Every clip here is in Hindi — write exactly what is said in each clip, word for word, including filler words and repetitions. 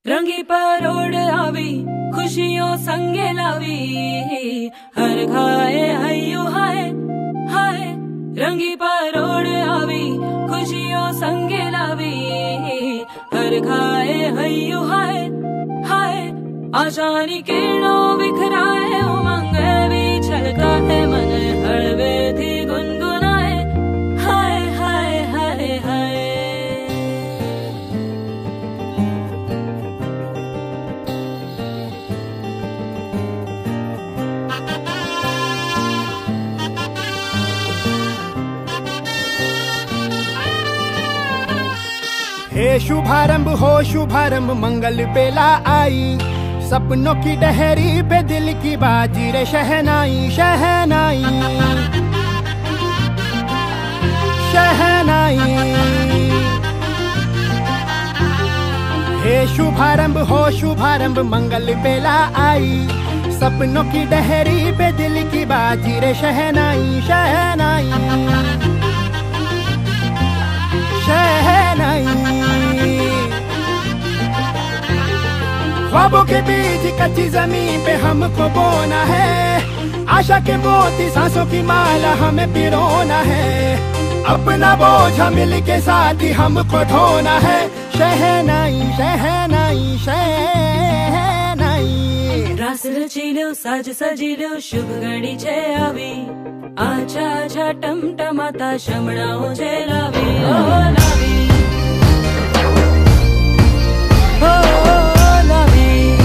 रंगी परोड़ आवी खुशियों संगे लावी, हर खाए हयू हाय हाय। रंगी परोड़ आवी खुशियों संगे लावी, हर खाए हयू हाय हाय। आशानी किरणों बिखराए उमंग भी छलका है, मन हड़वे थी गुनगुनाए हाय हाय हाय हाय। हे शुभारंभ हो शुभारंभ मंगल बेला आई, सपनों की डहरी पे दिल की बाजी रे शहनाई शहनाई शहनाई। हे शुभारंभ हो शुभारंभ मंगल बेला आई, सपनों की डहरी पे दिल की बाजी रे शहनाई शहनाई शहनाई। ख्वाबों के बीज कच्ची जमीन पे हमको बोना है, आशा के मोती सांसों की माला हमें पिरोना है। अपना बोझ मिल के साथ ही हमको ढोना है, शहनाई शहनाई शहनाई। रास रचीलो साज सजीलो शुभ घड़ी छे आवी, आछा आछा टमटमाता शमणाओ छे लावी ओ लावी ओ लावी।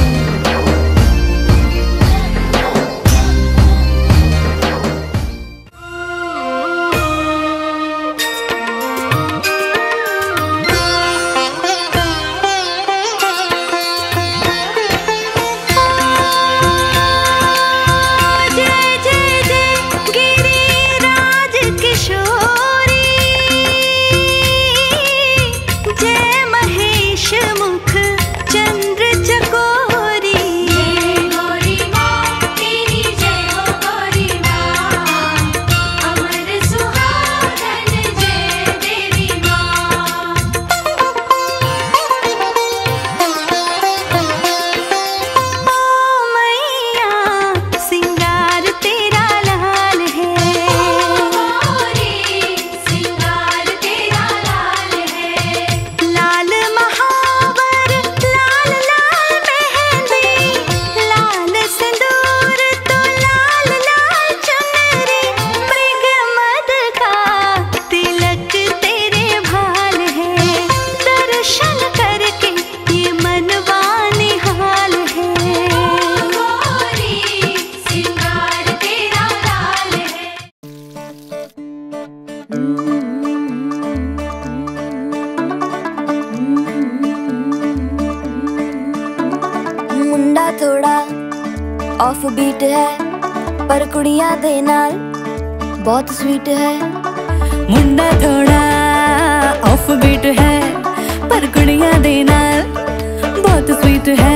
मुंडा थोड़ा ऑफ बीट है, पर कुड़ियां दे नाल बहुत स्वीट है। मुंडा थोड़ा ऑफ बीट है, पर कुड़ियां दे नाल बहुत स्वीट है।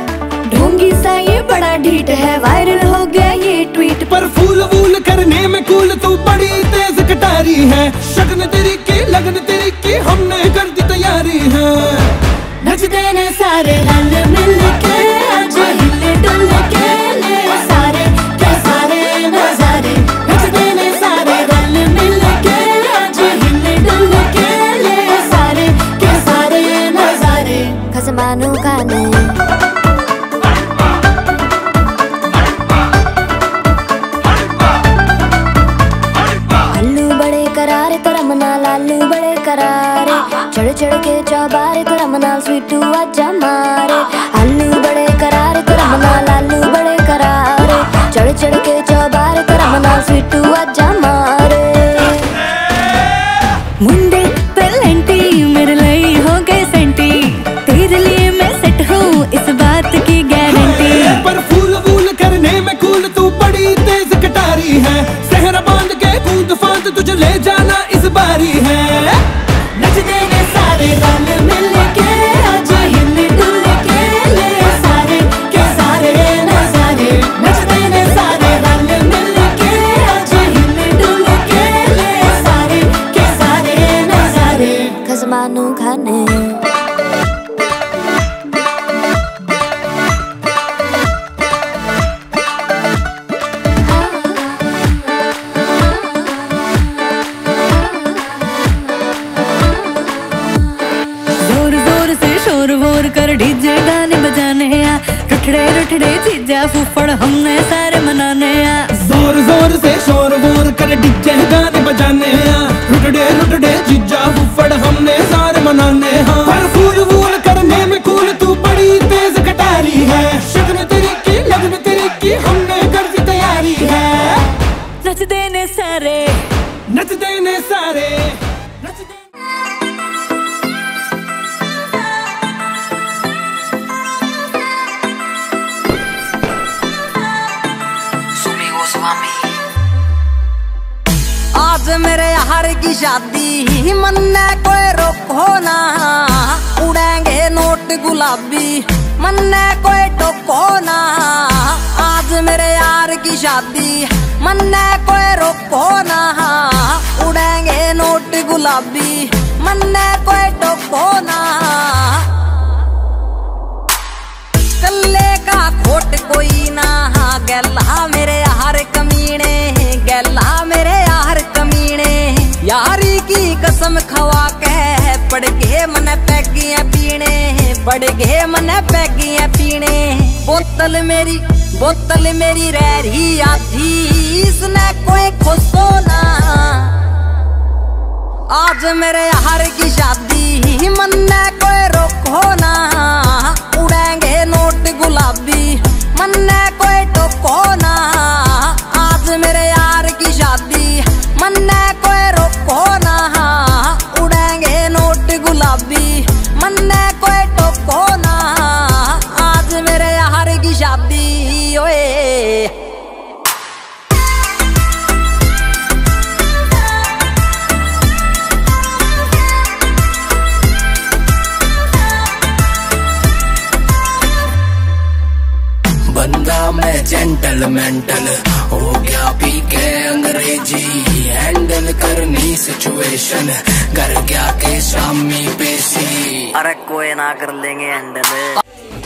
ढोंगी सा ये बड़ा ढीठ है, वायरल हो गया ये ट्वीट। पर फूल वूल करने में कूल तू बड़ी तेज कटारी है, शगन तेरी की लगन तेरी की हमने कर दी तैयारी है। नचते ने सारे रल मिल के, आज हिले डुल के ले सारे के सारे नजारे। नचते ने सारे रल मिल के, आज हिले डुल के ले सारे के सारे नजारे। खसमानू खाने आलू बड़े करारे तो रमना लालू बड़े करारे, चढ़ चढ़ के चौबारे तो रमना स्वीटू आजा मारे। आलू बड़े करारे तो रमना लालू बड़े करारे, चढ़ चढ़ के चौबारे तो रमना स्वीटू आजा मारे। मुंडे पेलेंटी मेरे लिए हो गए सेंटी, तेरे लिए मैं सेट हूँ इस बात की गारंटी। पर फूल वूल करने में कूल तू बड़ी तेज कटारी है, सहरा बांध के कूद फांद तुझे ले जाना इस बारी है। नचते ने सारे रल मिल के, आज हिले डुल के ले सारे के सारे नजारे। नचते ने सारे रल मिल के, आज हिले डुल के ले सारे के सारे नजारे। खसमानू खाने पर डीजे गाने बजाने आ, रुठड़े रुठड़े जीजा फूफड़ हमने सारे मनाने आ। जोर जोर से शोर वोर कर डीजे गाने बजाने आ, रुठड़े रुठड़े जीजा फूफड़ हमने सारे मनाने हाँ। पर फूल वूल करने में कूल तू बड़ी तेज कटारी है, शगन तेरी की लगन तेरी की हमने कर दी तैयारी है। नच देने सारे नच देने सारे नच दे... आज मेरे यार की शादी मन्ने कोई रोको ना, उड़ेंगे नोट गुलाबी मन्ने कोई टोको ना। आज मेरे यार की शादी मन्ने कोई रोको ना, उड़ेंगे नोट गुलाबी मन्ने कोई टोको ना। कल्ले का खोट कोई ना, गैला मेरे यार कमीने, गैला मेरे यार कमीने। यारी की कसम खवा के पड़ गए मन पैगियां पीने, पड़ गए मन पैगियां पीने। बोतल मेरी बोतल मेरी रह रही आधी, इसने कोई खुशो ना। आज मेरे यार की शादी मन्ने कोई रोको ना, उड़ेंगे नोट गुलाबी मन्ने कोई टोको ना। आज मेरे यार की शादी मन्ने कोई रोको ना, उड़ेंगे नोट गुलाबी मन्ने कोई टोको ना। आज मेरे यार की शादी ओए बंदा मैं जेंटल मेंटल हो गया पी के अंग्रेजी, हैंडल करनी सिचुएशन कर गया के शामी पेशी। अरे कोई ना कर लेंगे हैंडल।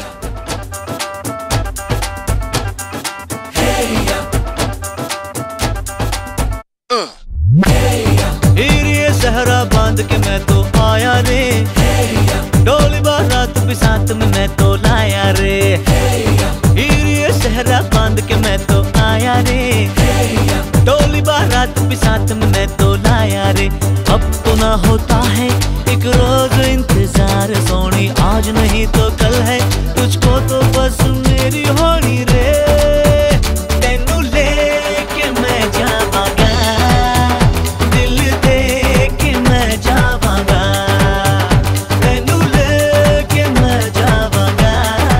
हीरे सहरा बांध के मैं तो आया रे, डोली बारात भी साथ में मैं तो लाया रे। हीरे सहरा बांध के मैं तो आया रे, डोली बारात भी साथ में मैं तो लाया रे। अब तो ना होता है एक रोज इंतजार सोनी, आज नहीं तो कल है तुझको तो बस मेरी होनी रे। तेनू लेके मैं जावांगा, दिल दे के मैं जावांगा। तेनू लेके मैं जावांगा,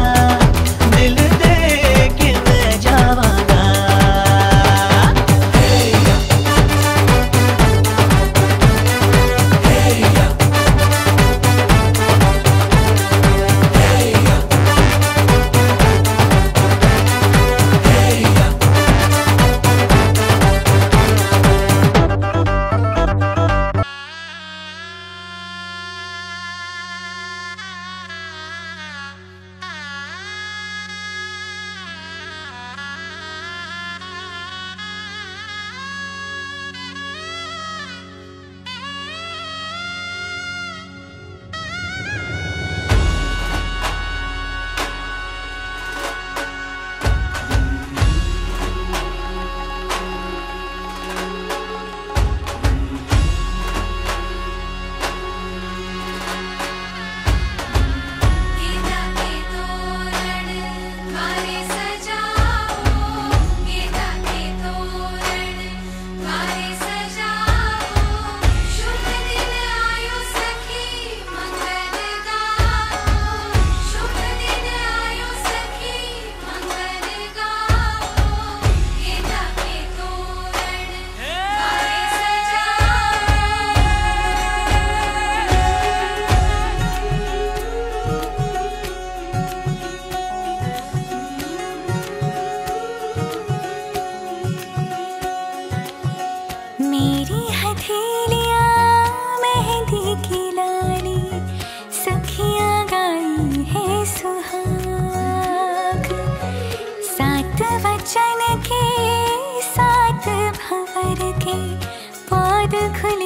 दिल दे के मैं जावांगा।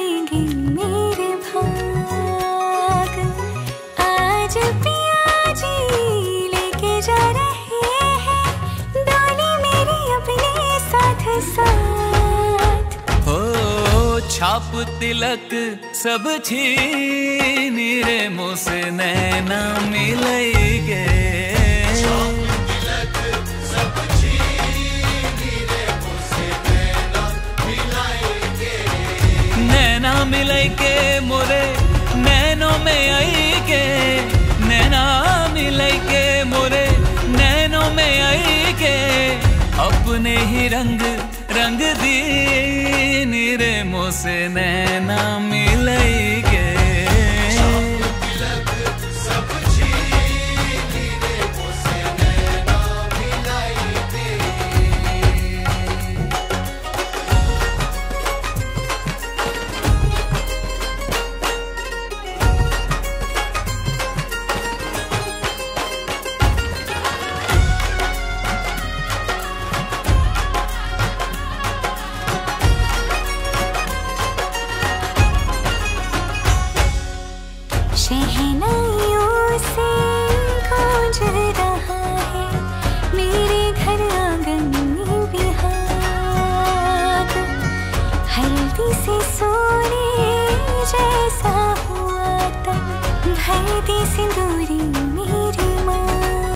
खुलेंगे मेरे भाग। आज पिया जी छाप तिलक सब छीन रे मोसे नैना मिलैगे। नैना मिलई के मोरे नैनों में आई के, नैना मिलई के मोरे नैनों में आई के, अपने ही रंग रंग दीन रे मोसे नैना मिलई के। शहनाइयों से गूंज रहा है मेरे घर आंगन में बिहार। हल्दी से सोने जैसा हुआ तन भर दी सिंदूरी